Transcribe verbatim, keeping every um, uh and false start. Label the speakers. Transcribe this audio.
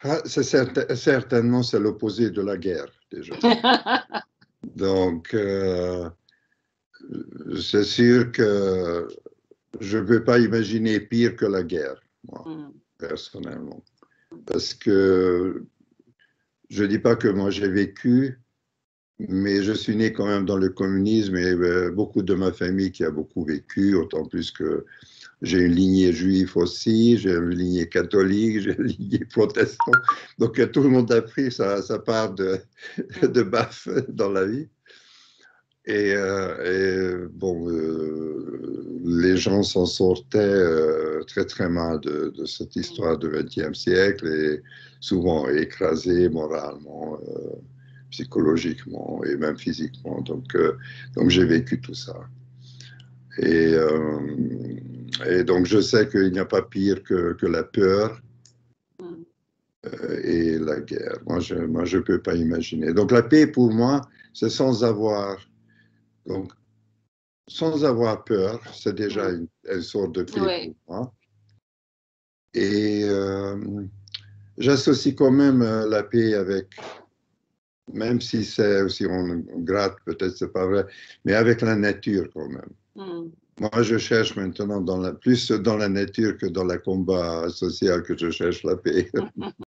Speaker 1: Ah, c'est certain, certainement, c'est l'opposé de la guerre, déjà. Donc, euh, c'est sûr que je ne peux pas imaginer pire que la guerre, moi,
Speaker 2: Mm.
Speaker 1: personnellement. Parce que je ne dis pas que moi j'ai vécu, mais je suis né quand même dans le communisme et euh, beaucoup de ma famille qui a beaucoup vécu, autant plus que j'ai une lignée juive aussi, j'ai une lignée catholique, j'ai une lignée protestante. Donc euh, tout le monde a pris sa, sa part de, de baffe dans la vie. Et, euh, et bon, euh, les gens s'en sortaient euh, très très mal de, de cette histoire du vingtième siècle et souvent écrasés moralement, euh, psychologiquement et même physiquement. Donc, euh, donc j'ai vécu tout ça. Et, euh, et donc je sais qu'il n'y a pas pire que, que la peur
Speaker 2: Mm.
Speaker 1: euh, et la guerre. Moi, je ne moi, je peux pas imaginer. Donc la paix, pour moi, c'est sans avoir... Donc, sans avoir peur, c'est déjà
Speaker 2: Mm.
Speaker 1: une, une sorte de paix
Speaker 2: Ouais.
Speaker 1: pour moi. Et euh, j'associe quand même euh, la paix avec, même si c'est aussi on, on gratte, peut-être c'est pas vrai, mais avec la nature quand même.
Speaker 2: Mm.
Speaker 1: Moi, je cherche maintenant dans la, plus dans la nature que dans le combat social que je cherche la paix.